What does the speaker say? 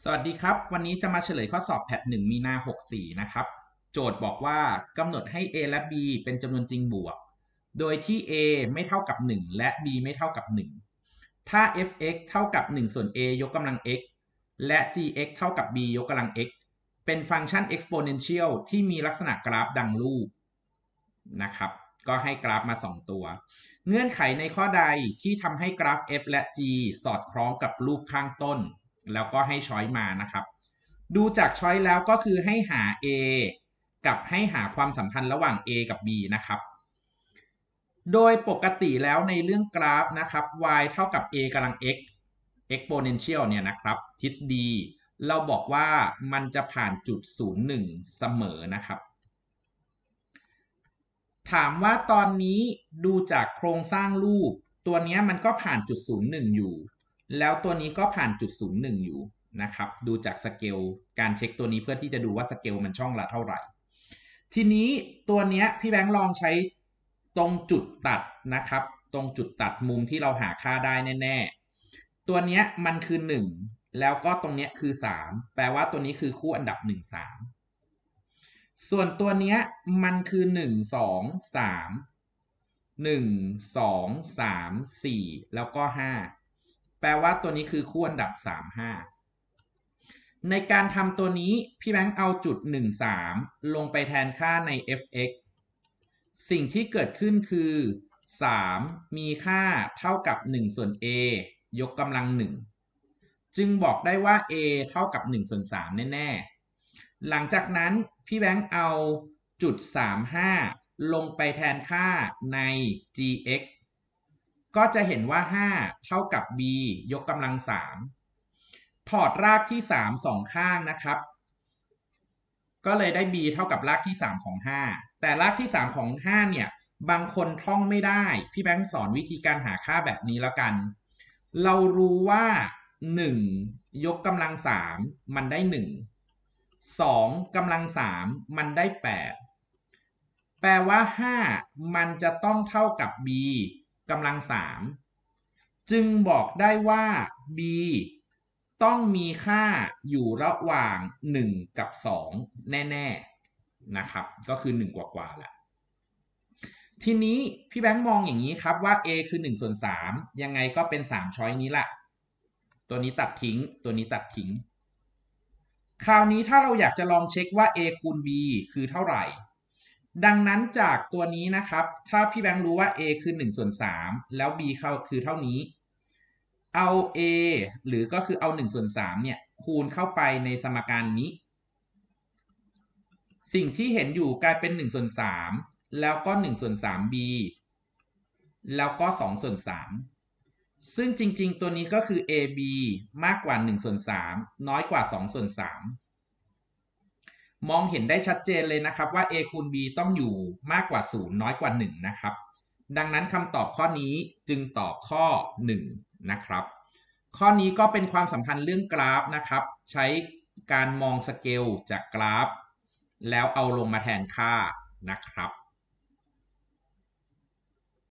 สวัสดีครับวันนี้จะมาเฉลยข้อสอบแพท1มีนา64นะครับโจทย์บอกว่ากำหนดให้ a และ b เป็นจำนวนจริงบวกโดยที่ a ไม่เท่ากับ1และ b ไม่เท่ากับ1ถ้า f(x) เท่ากับ1ส่วน a ยกกำลัง x และ gx เท่ากับ b ยกกำลัง x เป็นฟังก์ชัน exponential ที่มีลักษณะกราฟดังรูปนะครับก็ให้กราฟมา2ตัวเงื่อนไขในข้อใดที่ทำให้กราฟ f และ g สอดคล้องกับรูปข้างต้นแล้วก็ให้ช้อยมานะครับดูจากช้อยแล้วก็คือให้หา a กับให้หาความสัมพันธ์ระหว่าง a กับ b นะครับโดยปกติแล้วในเรื่องกราฟนะครับ y เท่ากับ a กำลัง x exponential เนี่ยนะครับทฤษฎีเราบอกว่ามันจะผ่านจุด01เสมอนะครับถามว่าตอนนี้ดูจากโครงสร้างรูปตัวนี้มันก็ผ่านจุด01อยู่แล้วตัวนี้ก็ผ่านจุด01อยู่นะครับดูจากสเกลการเช็คตัวนี้เพื่อที่จะดูว่าสเกลมันช่องละเท่าไหร่ทีนี้ตัวนี้พี่แบงค์ลองใช้ตรงจุดตัดนะครับตรงจุดตัดมุมที่เราหาค่าได้แน่ๆตัวนี้มันคือ1แล้วก็ตรงนี้คือ3แปลว่าตัวนี้คือคู่อันดับ1 3ส่วนตัวนี้มันคือ1 2 3 1 2 3 4แล้วก็5แปลว่าตัวนี้คือคู่อันดับ3 5ในการทำตัวนี้พี่แบงค์เอาจุด1 3ลงไปแทนค่าใน f(x) สิ่งที่เกิดขึ้นคือ3มีค่าเท่ากับ1ส่วน a ยกกำลัง1จึงบอกได้ว่า a เท่ากับ1ส่วน3แน่ๆหลังจากนั้นพี่แบงค์เอาจุด35ลงไปแทนค่าใน gx ก็จะเห็นว่า5เท่ากับ b ยกกำลัง3ถอดรากที่3 2ข้างนะครับก็เลยได้ b เท่ากับรากที่3ของ5แต่รากที่3ของ5เนี่ยบางคนท่องไม่ได้พี่แบงค์สอนวิธีการหาค่าแบบนี้แล้วกันเรารู้ว่า1ยกกำลัง3มันได้1 2กำลัง3มันได้8แปลว่า5มันจะต้องเท่ากับ b กำลัง3จึงบอกได้ว่า b ต้องมีค่าอยู่ระหว่าง1กับ2แน่ๆนะครับก็คือ1กว่าๆแหละทีนี้พี่แบงค์มองอย่างนี้ครับว่า a คือ1ส่วน3ยังไงก็เป็น3ช้อยนี้แหละตัวนี้ตัดทิ้งตัวนี้ตัดทิ้งคราวนี้ถ้าเราอยากจะลองเช็คว่า a คูณ b คือเท่าไหร่ดังนั้นจากตัวนี้นะครับถ้าพี่แบงค์รู้ว่า a คือ1ส่วน3แล้ว b คือเท่านี้เอา a หรือก็คือเอา1ส่วน3เนี่ยคูณเข้าไปในสมการนี้สิ่งที่เห็นอยู่กลายเป็น1ส่วน3แล้วก็1ส่วน 3b แล้วก็2ส่วน3ซึ่งจริงๆตัวนี้ก็คือ ab มากกว่า1ส่วน3น้อยกว่า2ส่วน3มองเห็นได้ชัดเจนเลยนะครับว่า a คูณ b ต้องอยู่มากกว่า0น้อยกว่า1นะครับดังนั้นคำตอบข้อนี้จึงตอบข้อ1นะครับข้อนี้ก็เป็นความสัมพันธ์เรื่องกราฟนะครับใช้การมองสเกลจากกราฟแล้วเอาลงมาแทนค่านะครับ